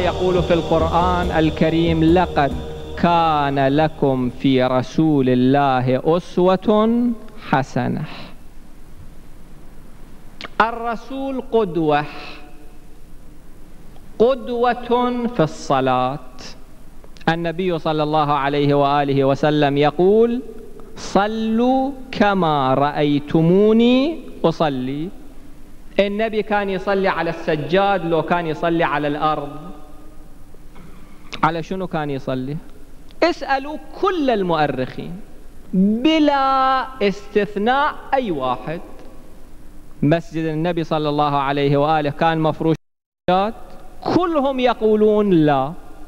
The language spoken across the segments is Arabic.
يقول في القرآن الكريم: لقد كان لكم في رسول الله أسوة حسنة. الرسول قدوة في الصلاة. النبي صلى الله عليه وآله وسلم يقول: صلوا كما رأيتموني أصلي. النبي كان يصلي على السجاد لو كان يصلي على الأرض. على شنو كان يصلي؟ اسألوا كل المؤرخين بلا استثناء أي واحد. مسجد النبي صلى الله عليه وآله كان مفروش بالسجاد؟ كلهم يقولون لا.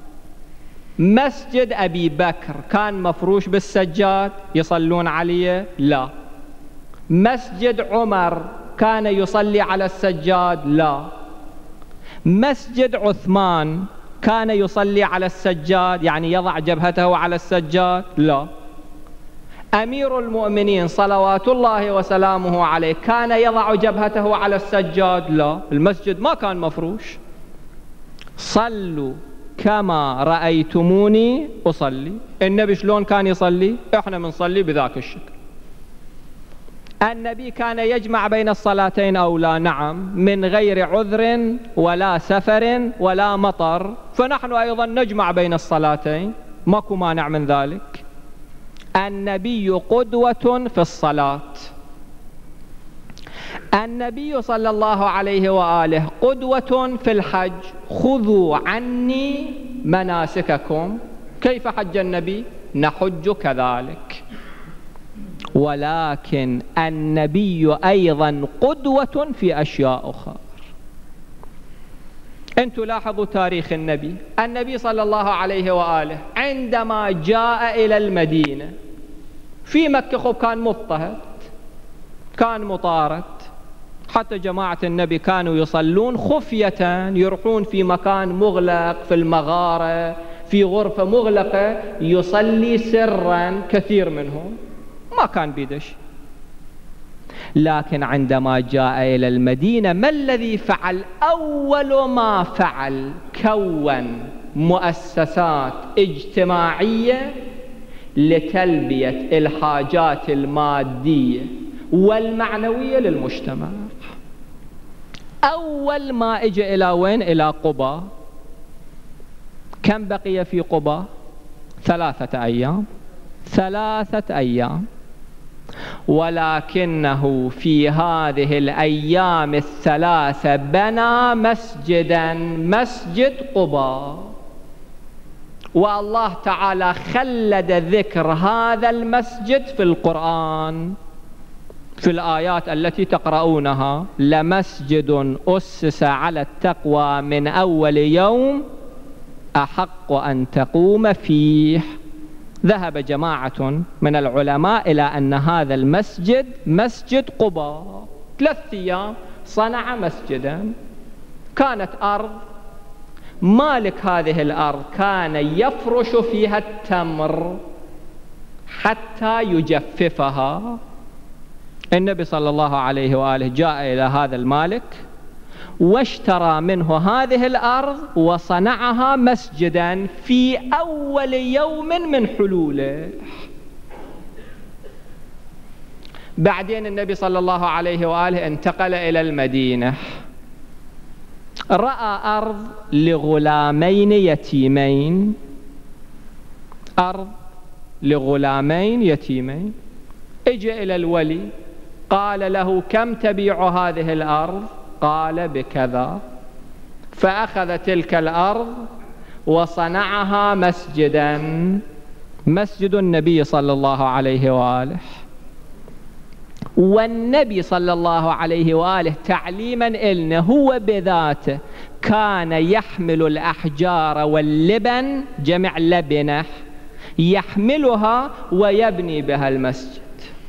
مسجد أبي بكر كان مفروش بالسجاد يصلون عليه؟ لا. مسجد عمر كان يصلي على السجاد؟ لا. مسجد عثمان كان يصلي على السجاد يعني يضع جبهته على السجاد؟ لا. أمير المؤمنين صلوات الله وسلامه عليه كان يضع جبهته على السجاد؟ لا. المسجد ما كان مفروش. صلوا كما رأيتموني أصلي. النبي شلون كان يصلي؟ احنا بنصلي بذاك الشكل. النبي كان يجمع بين الصلاتين أو لا؟ نعم، من غير عذر ولا سفر ولا مطر، فنحن أيضا نجمع بين الصلاتين، ماكو مانع من ذلك. النبي قدوة في الصلاة. النبي صلى الله عليه وآله قدوة في الحج. خذوا عني مناسككم. كيف حج النبي؟ نحج كذلك. ولكن النبي أيضا قدوة في أشياء أخرى. أنتم لاحظوا تاريخ النبي صلى الله عليه وآله عندما جاء إلى المدينة، في مكة خب كان مضطهد، كان مطارد، حتى جماعة النبي كانوا يصلون خفية، يروحون في مكان مغلق، في المغارة، في غرفة مغلقة، يصلي سرا كثير منهم، ما كان بيدش. لكن عندما جاء إلى المدينة ما الذي فعل؟ أول ما فعل كون مؤسسات اجتماعية لتلبية الحاجات المادية والمعنوية للمجتمع. أول ما اجى إلى وين؟ إلى قباء. كم بقي في قباء؟ 3 أيام. 3 أيام. ولكنه في هذه الأيام ال3 بنى مسجدا، مسجد قباء. والله تعالى خلد ذكر هذا المسجد في القرآن في الآيات التي تقرؤونها: لمسجد أسس على التقوى من أول يوم أحق أن تقوم فيه. ذهب جماعة من العلماء إلى أن هذا المسجد مسجد قباء. 3 أيام صنع مسجدا. كانت أرض، مالك هذه الأرض كان يفرش فيها التمر حتى يجففها. النبي صلى الله عليه وآله جاء إلى هذا المالك واشترى منه هذه الأرض وصنعها مسجدا في أول يوم من حلوله. بعدين النبي صلى الله عليه وآله انتقل إلى المدينة، رأى أرض لغلامين يتيمين، أرض لغلامين يتيمين. اجى إلى الولي قال له: كم تبيع هذه الأرض؟ قال: بكذا. فأخذ تلك الأرض وصنعها مسجدا، مسجد النبي صلى الله عليه وآله. والنبي صلى الله عليه وآله تعليما إلنا هو بذاته كان يحمل الأحجار واللبن، جمع لبنة، يحملها ويبني بها المسجد.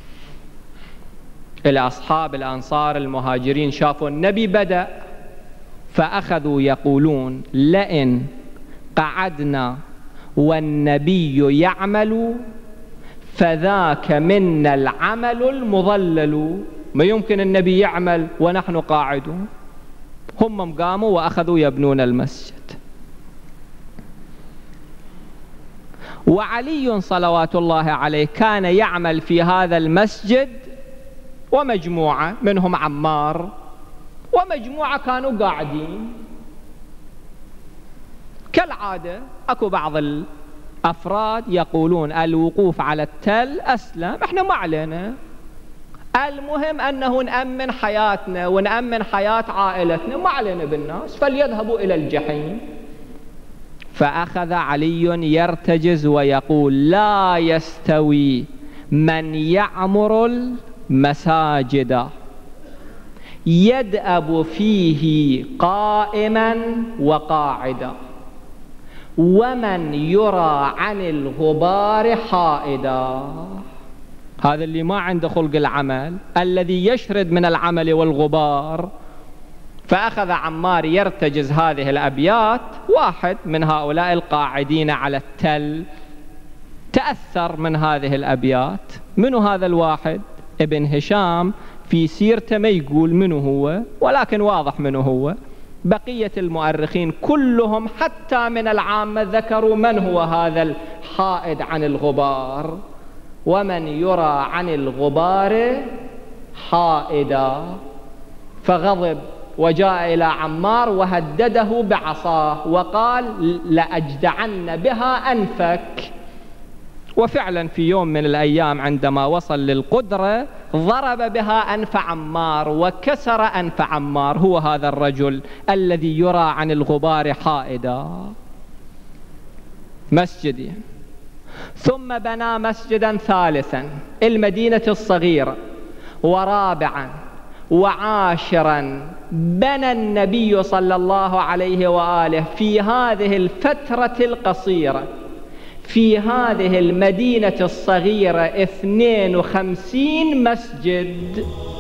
الأصحاب الأنصار المهاجرين شافوا النبي بدأ، فأخذوا يقولون: لئن قعدنا والنبي يعمل فذاك منا العمل المضلل. ما يمكن النبي يعمل ونحن قاعدون. هم قاموا وأخذوا يبنون المسجد. وعلي صلوات الله عليه كان يعمل في هذا المسجد ومجموعة منهم عمار، ومجموعة كانوا قاعدين كالعادة. أكو بعض الأفراد يقولون الوقوف على التل أسلم، إحنا ما علينا، المهم أنه نأمن حياتنا ونأمن حياة عائلتنا، ما علينا بالناس، فليذهبوا إلى الجحيم. فأخذ علي يرتجز ويقول: لا يستوي من يعمر المساجد يدأب فيه قائما وقاعدا، ومن يرى عن الغبار حائدا. هذا اللي ما عنده خلق العمل، الذي يشرد من العمل والغبار. فأخذ عمار يرتجز هذه الأبيات. واحد من هؤلاء القاعدين على التل تأثر من هذه الأبيات. منو هذا الواحد؟ ابن هشام في سيرته ما يقول منو هو، ولكن واضح منو هو. بقية المؤرخين كلهم حتى من العامة ذكروا من هو هذا الحائد عن الغبار. ومن يرى عن الغبار حائدا. فغضب وجاء إلى عمار وهدده بعصاه وقال: لأجدعن بها أنفك. وفعلا في يوم من الأيام عندما وصل للقدرة ضرب بها أنف عمار وكسر أنف عمار. هو هذا الرجل الذي يرى عن الغبار حائدا. مسجد. ثم بنى مسجدا ثالثا، المدينة الصغيرة، ورابعا وعاشرا. بنى النبي صلى الله عليه وآله في هذه الفترة القصيرة في هذه المدينة الصغيرة 52 مسجد.